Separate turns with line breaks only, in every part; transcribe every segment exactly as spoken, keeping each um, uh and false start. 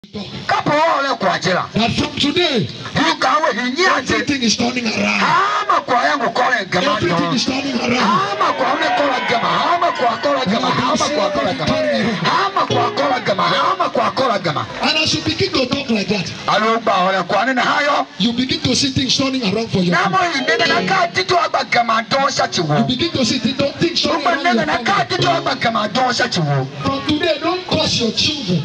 That from today, everything is turning around. Everything is turning around. And as you begin to talk like that, you begin to see things turning around for you. You begin to see things turning around for you. From today, don't curse your children.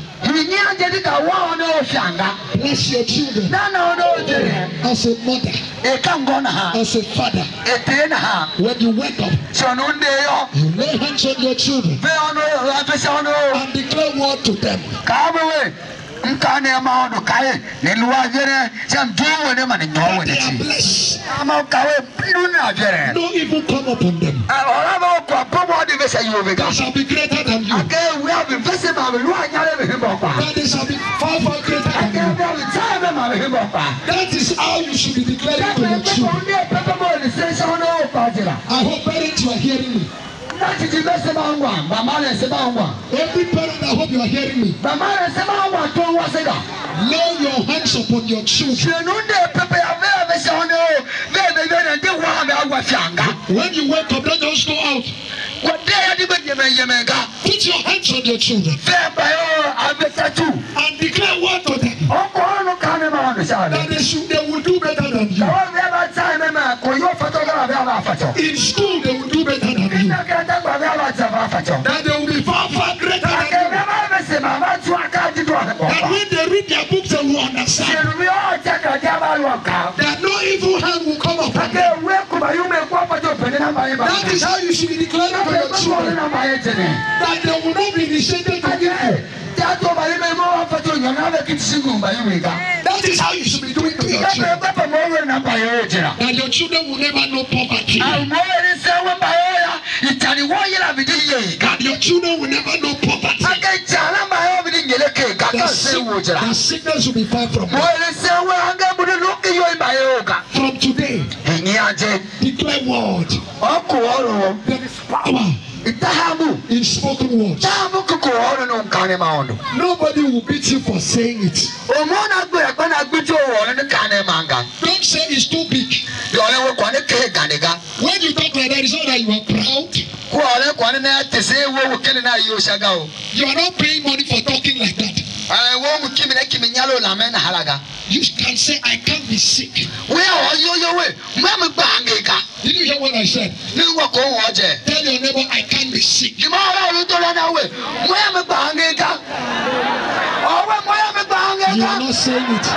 Bless your children. As a mother, as a father, when you wake up, you lay hands on your children and declare word to them. That they are blessed. No evil come upon them. They shall be greater than you. That they shall be far, far greater than you. That is how you should be declaring to your children. I hope parents you are hearing me. Every parent, I hope you are hearing me. Lay your hands upon your children. When you wake up, don't just go out. Put your hands on your children and declare word to them that they, should, they will do better than you. In school, they will do better than you. That they will be far, far greater than you. That when they read their books, they will understand that no evil hand will come upon them. That is how you should be declaring to your children, that they will not be initiated to evil. That is how you should be doing to your children. That your children will never know poverty. That your children will never know poverty. That, sick, that sickness will be far from them. From today, declare word. There is power in spoken words. Nobody will beat you for saying it. Don't say it's too big. When you talk like that, it's not that you are proud. You are not paying money for talking like that. You can say, I can't be sick. Did you hear what I said? Tell your neighbor, I can't be sick. You are not saying it.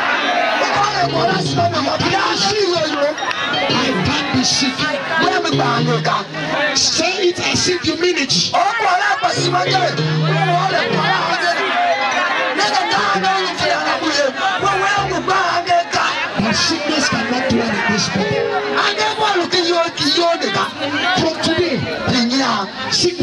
I can't be sick. Say it as if you mean it. But sickness cannot dwell in this body. From today, sickness